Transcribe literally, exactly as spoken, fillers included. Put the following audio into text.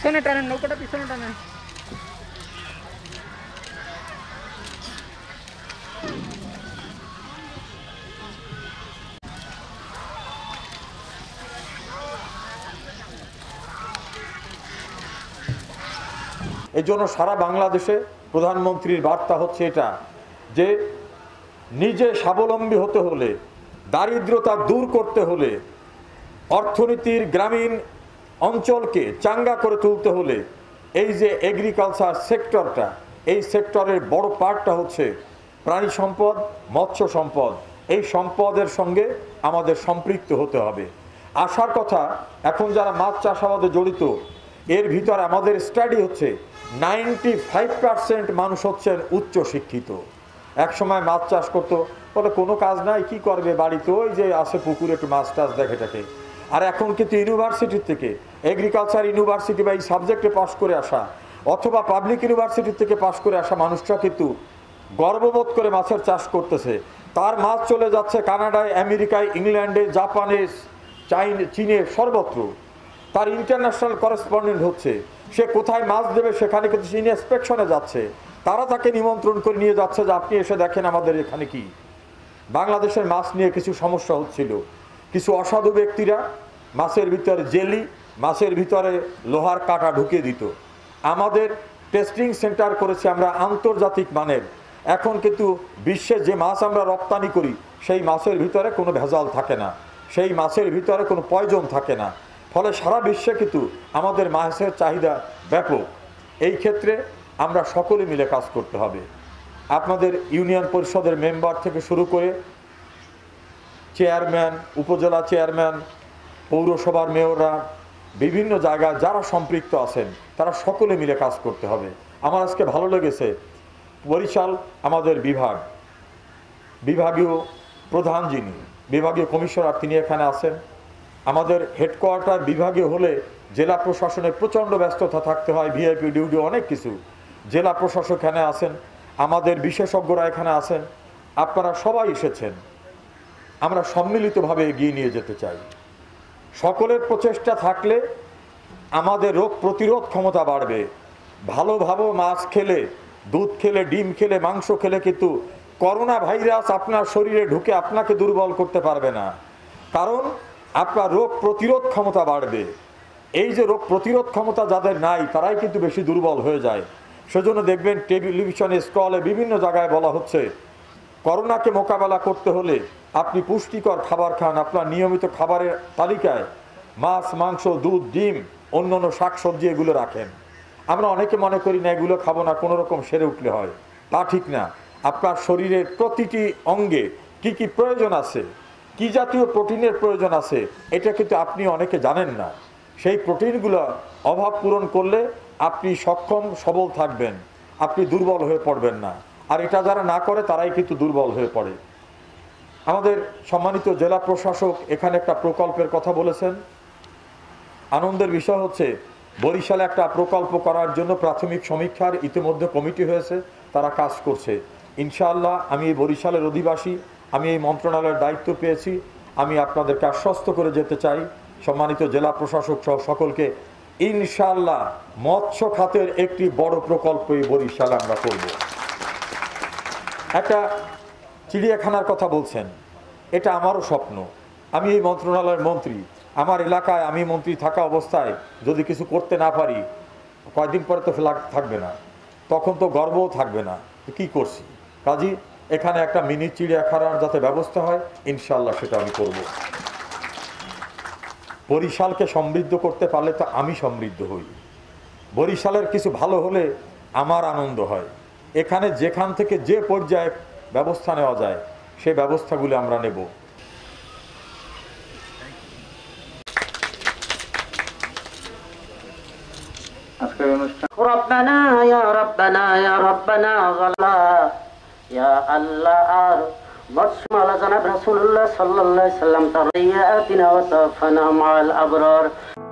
পিছনে টানেন, নৌকাটা পিছনে টানেন। এই জন্য সারা বাংলাদেশে প্রধানমন্ত্রীর বার্তা হচ্ছে এটা যে নিজে স্বাবলম্বী হতে হলে, দারিদ্রতা দূর করতে হলে, অর্থনীতির গ্রামীণ অঞ্চলকে চাঙ্গা করে তুলতে হলে এই যে এগ্রিকালচার সেক্টরটা, এই সেক্টরের বড় পার্টটা হচ্ছে প্রাণী সম্পদ, মৎস্য সম্পদ। এই সম্পদের সঙ্গে আমাদের সম্পৃক্ত হতে হবে। আসার কথা, এখন যারা মাছ চাষাবাদে জড়িত এর ভিতরে আমাদের স্টাডি হচ্ছে নাইনটি ফাইভ পার্সেন্ট মানুষ হচ্ছেন উচ্চ শিক্ষিত। এক সময় মাছ চাষ করতো, বলে কোনো কাজ নাই, কি করবে বাড়িতে, ওই যে আসে পুকুরে একটু মাছ টাছ দেখে থাকে। আর এখন কিন্তু ইউনিভার্সিটির থেকে, এগ্রিকালচার ইউনিভার্সিটি বা এই সাবজেক্টে পাশ করে আসা অথবা পাবলিক ইউনিভার্সিটির থেকে পাশ করে আসা মানুষরা কিন্তু গর্ববোধ করে মাছের চাষ করতেছে। তার মাছ চলে যাচ্ছে কানাডায়, আমেরিকায়, ইংল্যান্ডে, জাপানে, চাইনা, চীনে, সর্বত্র। তার ইন্টারন্যাশনাল করেসপন্ডেন্ট হচ্ছে। সে কোথায় মাছ দেবে সেখানে কিন্তু চীন ইন্সপেকশনে যাচ্ছে। তারা তাকে নিমন্ত্রণ করে নিয়ে যাচ্ছে যে আপনি এসে দেখেন আমাদের এখানে কি। বাংলাদেশের মাছ নিয়ে কিছু সমস্যা হচ্ছিল। কিছু অসাধু ব্যক্তিরা মাছের ভিতরে জেলি, মাছের ভিতরে লোহার কাঁটা ঢুকিয়ে দিত। আমাদের টেস্টিং সেন্টার করেছি আমরা আন্তর্জাতিক মানের। এখন কিন্তু বিশ্বে যে মাছ আমরা রপ্তানি করি সেই মাছের ভিতরে কোনো ভেজাল থাকে না, সেই মাছের ভিতরে কোনো পয়জন থাকে না। ফলে সারা বিশ্বে কিন্তু আমাদের মাছের চাহিদা ব্যাপক। এই ক্ষেত্রে আমরা সকলে মিলে কাজ করতে হবে। আপনাদের ইউনিয়ন পরিষদের মেম্বার থেকে শুরু করে চেয়ারম্যান, উপজেলা চেয়ারম্যান, পৌরসভার মেয়ররা, বিভিন্ন জায়গায় যারা সম্পৃক্ত আছেন তারা সকলে মিলে কাজ করতে হবে। আমার আজকে ভালো লেগেছে বরিশাল আমাদের বিভাগ, বিভাগীয় প্রধান যিনি, বিভাগীয় কমিশনার তিনি এখানে আছেন। আমাদের হেডকোয়ার্টার বিভাগীয় হলে জেলা প্রশাসনের প্রচণ্ড ব্যস্ততা থাকতে হয়, ভিআইপি ডিউটি অনেক কিছু। জেলা প্রশাসক এখানে আছেন, আমাদের বিশেষজ্ঞরা এখানে আছেন, আপনারা সবাই এসেছেন। আমরা সম্মিলিতভাবে এগিয়ে নিয়ে যেতে চাই। সকলের প্রচেষ্টা থাকলে আমাদের রোগ প্রতিরোধ ক্ষমতা বাড়বে। ভালোভাবে মাছ খেলে, দুধ খেলে, ডিম খেলে, মাংস খেলে কিন্তু করোনা ভাইরাস আপনার শরীরে ঢুকে আপনাকে দুর্বল করতে পারবে না, কারণ আপনার রোগ প্রতিরোধ ক্ষমতা বাড়বে। এই যে রোগ প্রতিরোধ ক্ষমতা যাদের নাই তারাই কিন্তু বেশি দুর্বল হয়ে যায়। সেজন্য দেখবেন টেলিভিশনে, স্টলে, বিভিন্ন জায়গায় বলা হচ্ছে করোনাকে মোকাবেলা করতে হলে আপনি পুষ্টিকর খাবার খান, আপনার নিয়মিত খাবারের তালিকায় মাছ, মাংস, দুধ, ডিম, অন্য অন্য শাকসবজি এগুলো রাখেন। আমরা অনেকে মনে করি না এগুলো খাবো না, কোনো রকম সেরে উঠলে হয়, তা ঠিক না। আপনার শরীরের প্রতিটি অঙ্গে কি কি প্রয়োজন আছে, কি জাতীয় প্রোটিনের প্রয়োজন আছে, এটা কিন্তু আপনি অনেকে জানেন না। সেই প্রোটিনগুলো অভাব পূরণ করলে আপনি সক্ষম সবল থাকবেন, আপনি দুর্বল হয়ে পড়বেন না। আর এটা যারা না করে তারাই কিন্তু দুর্বল হয়ে পড়ে। আমাদের সম্মানিত জেলা প্রশাসক এখানে একটা প্রকল্পের কথা বলেছেন। আনন্দের বিষয় হচ্ছে বরিশালে একটা প্রকল্প করার জন্য প্রাথমিক সমীক্ষার ইতিমধ্যে কমিটি হয়েছে, তারা কাজ করছে। ইনশাআল্লাহ আমি এই বরিশালের অধিবাসী, আমি এই মন্ত্রণালয়ের দায়িত্ব পেয়েছি, আমি আপনাদেরকে আশ্বস্ত করে যেতে চাই, সম্মানিত জেলা প্রশাসক সহ সকলকে, ইনশাআল্লাহ মৎস্য খাতের একটি বড় প্রকল্প এই বরিশালে আমরা করব। একটা চিড়িয়াখানার কথা বলছেন, এটা আমারও স্বপ্ন। আমি এই মন্ত্রণালয়ের মন্ত্রী, আমার এলাকায় আমি মন্ত্রী থাকা অবস্থায় যদি কিছু করতে না পারি কয়েকদিন পরে তো ফ্ল্যাগ থাকবে না, তখন তো গর্বও থাকবে না কি করছি। কাজী এখানে একটা মিনি চিড়িয়াখানার যাতে ব্যবস্থা হয় ইনশাআল্লাহ সেটা আমি করব। বরিশালকে সমৃদ্ধ করতে পারলে তো আমি সমৃদ্ধ হই, বরিশালের কিছু ভালো হলে আমার আনন্দ হয়। এখানে যেখান থেকে যে পর্যায়ে ব্যবস্থা নেওয়া যায় সেই ব্যবস্থাগুলো আমরা নেব। আজকের অনুষ্ঠান রব্বানা ইয়া রব্বানা ইয়া রব্বানা গালা ইয়া আল্লাহ আর বসমালা জনাব রাসূলুল্লাহ সাল্লাল্লাহু আলাইহি সাল্লাম তারিয়াতিনা ওয়া তাফানা মাআল আবরার।